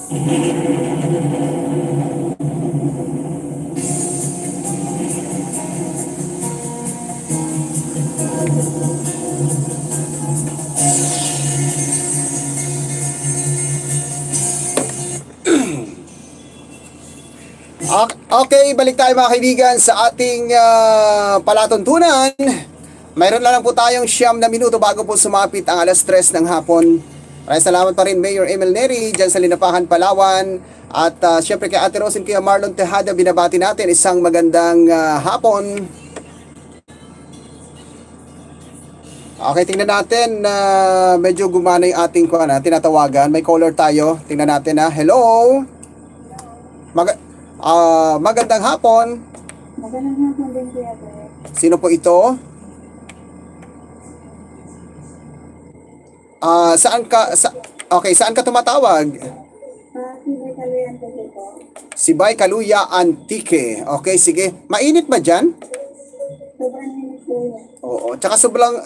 Okay, balik tayo mga kaibigan sa ating palatuntunan. Mayroon lang po tayong 9 na minuto bago po sumapit ang alas 3 ng hapon. Maraming salamat pa rin Mayor Emil Neri dyan sa Linapahan, Palawan. At syempre kay Ate Rosin, kay Marlon Tejada, binabati natin isang magandang hapon. Okay, tingnan natin na medyo gumana yung ating tinatawagan. May caller tayo. Tingnan natin ha. Hello? Magandang hapon. Magandang hapon din, Kuya Bert. Sino po ito? Saan ka tumatawag? Si Bay Kaluya Antique po. Si Bay Kaluya Antique. Okay, sige. Mainit ba dyan? Sobrang init po yan. Oo, tsaka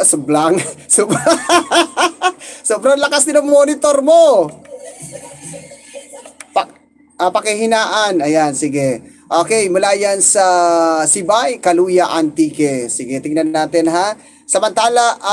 sobrang lakas din ang monitor mo. Pakihinaan. Ayan, sige. Okay, mula yan sa Sibay, Kaluya Antique. Sige, tingnan natin ha. Samantala,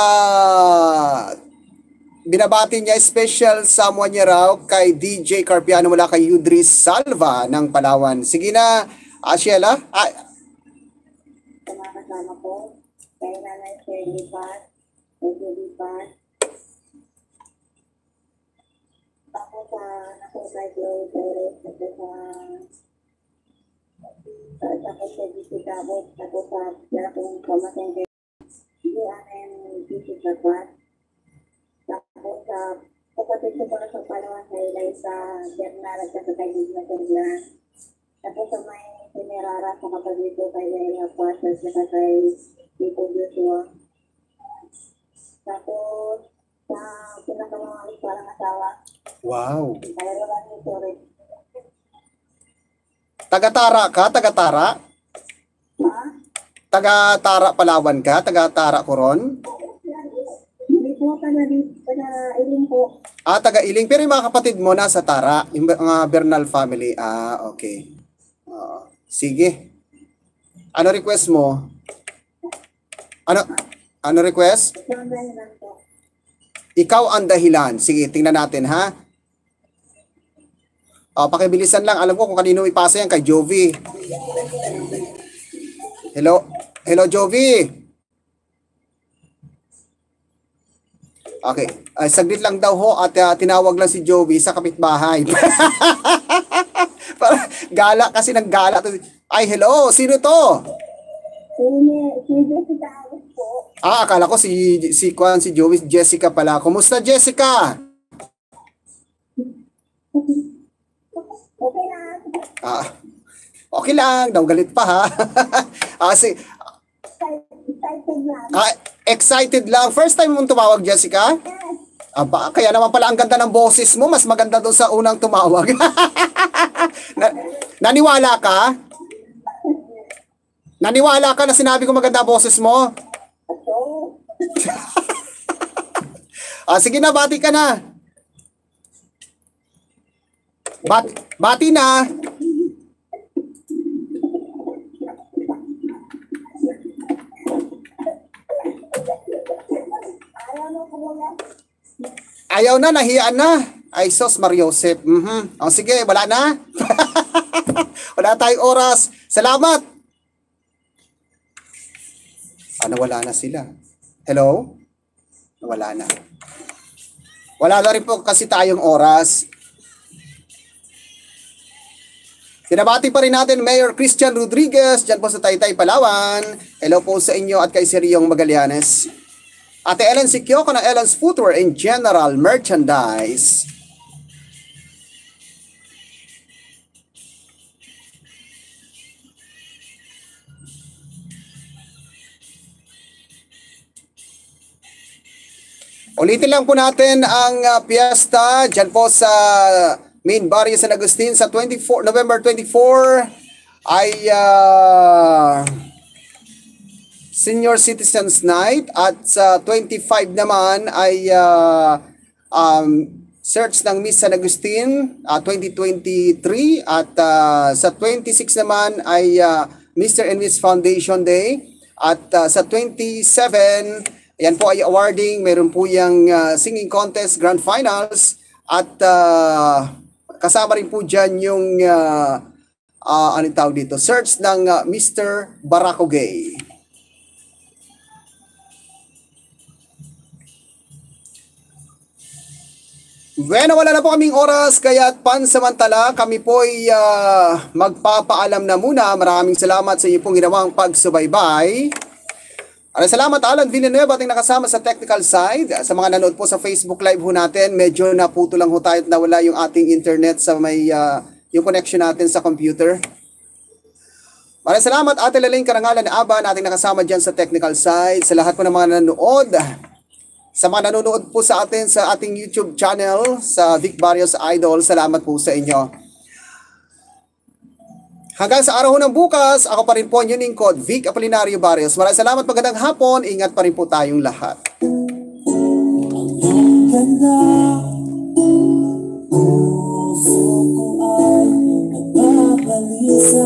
binabati niya special someone niya raw kay DJ Carpiano mula kay Yudris Salva ng Palawan. Sige na, Sheila. Sa mga kasama ko, kay Nanay Shirley Pat, kay Judy Pat, tapos sa nakukay Chloe Torres, tapos sa GC Cabot, tapos sa Jalapong Kamateng kay DNN GC Cabot, tapos sa kapatid ko para sa Palawan sa Eliza Bernal at sa kay Digna Tunglan, tapos sa may Senerara sa kapatid ko kay Leila Pasas at kay Tito Joshua, tapos sa pinakamamalik parang asawa. Wow. Kaya wala niyo sorry. Taga-Tara ka? Taga-Tara? Ha? Taga-Tara Palawan ka? Taga-Tara Coron? Hindi po, taga-Iling po. Taga-Iling. Pero yung mga kapatid mo nasa Tara, yung mga Bernal family. Okay. Sige. Ano request mo? Ano request? Isang dahilan po. Ikaw ang dahilan. Sige, tingnan natin ha. Pakibilisan lang. Alam ko kung kanino ipasa yan, kay Jovi. Hello? Hello, Jovi. Okay. Saglit lang daw ho at tinawag lang si Jovi sa kapitbahay. Gala kasi ng gala. Ay, hello. Sino to? Si Jessica Awit po. Akala ko si Joey, Jessica pala. Kumusta, Jessica? Okay na. Okay lang. Daw galit pa ha. Excited lang. Excited lang. First time mong tumawag, Jessica? Yes. Kaya naman pala ang ganda ng boses mo. Mas maganda doon sa unang tumawag. Naniwala ka? Naniwala ka na sinabi ko maganda boses mo? Sige na, bati ka na. Bati na. Ayaw na, nahiyaan na. Ay, sos, Mariosep. Sige, wala na. Wala tayong oras. Salamat. Wala na sila. Hello? Wala na. Wala na rin po kasi tayong oras. Pinabati pa rin natin Mayor Christian Rodriguez dyan po sa Taytay, Palawan. Hello po sa inyo at kay Siriong Magallanes. Ate Ellen Sikyoko na Ellen's Footwear and General Merchandise. Ulitin lang po natin ang piyesta dyan po sa Main Barrio San Agustin sa November 24 ay Senior Citizens Night at sa 25 naman ay Search ng Miss San Agustin 2023 at sa 26 naman ay Mr. and Miss Foundation Day at sa 27 ayan po ay awarding, meron po yung singing contest grand finals at kasama rin po dyan yung anong tawag dito, search ng Mr. Baracogay. Bueno, wala na po kaming oras kaya pansamantala kami po ay magpapaalam na muna. Maraming salamat sa iyo pong ginawang pagsubaybay. Salamat Alan Villanueva ating nakasama sa technical side. Sa mga nanood po sa Facebook Live ho natin, medyo naputo lang ho tayo at nawala yung ating internet sa may yung connection natin sa computer. Maraming salamat Ate Lalaine Karangalan na Aba na ating nakasama dyan sa technical side. Sa lahat po ng mga nanood. Sa mga nanonood po sa atin sa ating YouTube channel, sa Vic Barrios Idol, salamat po sa inyo. Hanggang sa araw ng bukas, ako pa rin po ang inyong lingkod, Vic Apolinario Barrios. Maraming salamat, magandang hapon, ingat pa rin po tayong lahat. Ang ganda, puso ko ay nagbabalisa.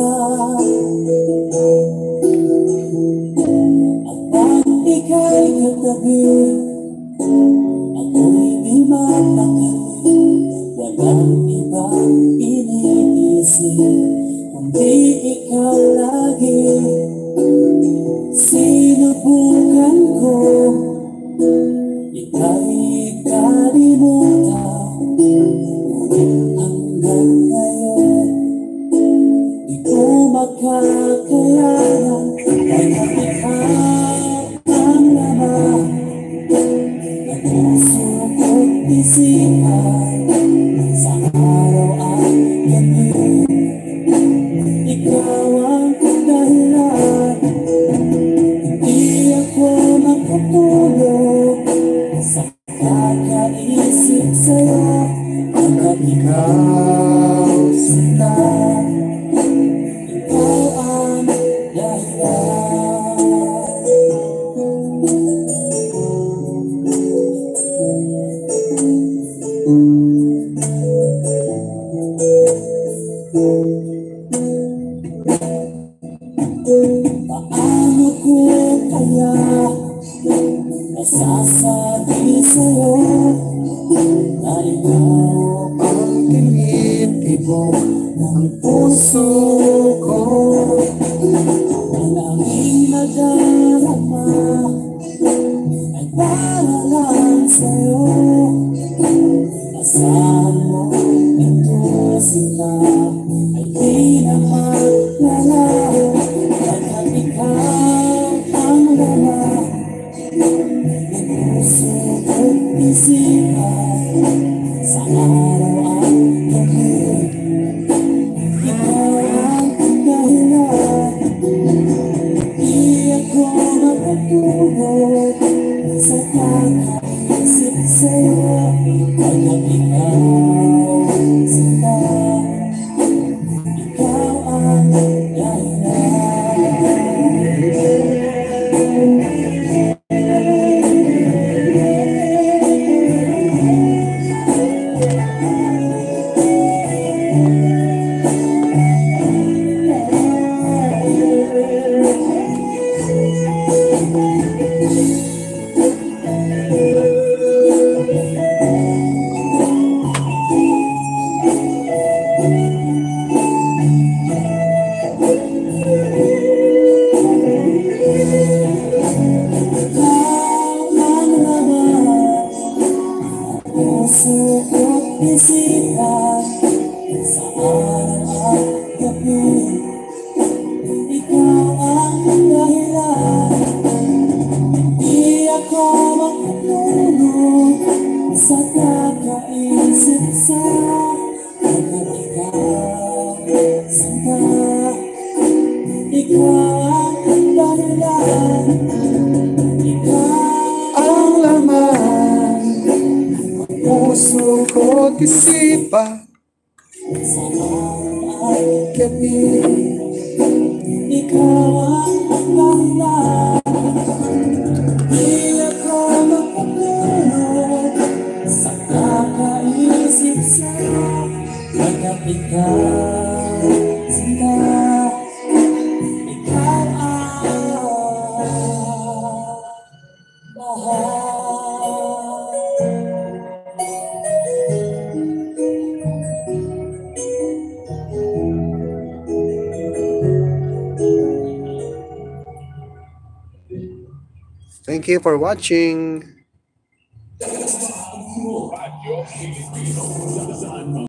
At pag ika'y katabi, ako'y di mapakali, walang ibang iniisip, kundi ikaw lagi. Sinubukan ko, ika'y kalimutan, ngunit hanggang ngayon, di ko makakayanan, kahit ikaw ang laman. Puso ko't isipan sa araw at gabi, ikaw ang dahilan. Hindi ako makatulog sa kakaisip sa'yo, hanggang ikaw sinta, ikaw ang dahilan. Paano ko kaya masasabi sa'yo na ikaw ang tinitibok ng puso ko? Ang aking nadarama ay para lang sa'yo. Asahan mo ito sila ay di naman lalayo, pagkat ikaw ang laman ng puso ko't isipan sa araw at gabi, ikaw ang dahilan. Di ako makatulog sa kakaisip sa'yo, pagkat ikaw sinta, ikaw ang dahilan. Puso ko't isipan sa araw at gabi, ikaw ang dahilan. Di ako makatulog sa kakaisip sa'yo, pagkat ikaw sinta, ikaw ang dahilan. Ikaw ang laman, puso ko't isipan sa araw at gabi, ikaw ang dahilan. Di ako makatulog sa kakaisip Pagkat ikaw, sinta, ikaw ang mahal. Thank you for watching.